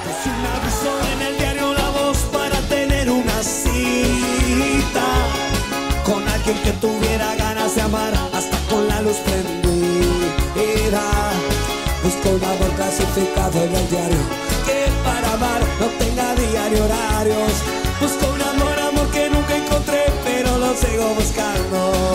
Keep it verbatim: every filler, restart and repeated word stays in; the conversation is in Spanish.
Puse un aviso en el diario La Voz para tener una cita con alguien que tuviera ganas de amar, hasta con la luz prendida. Busco un amor clasificado en el diario, que para amar no tenga día ni horarios. Busco un amor, amor que nunca encontré, pero lo sigo buscando.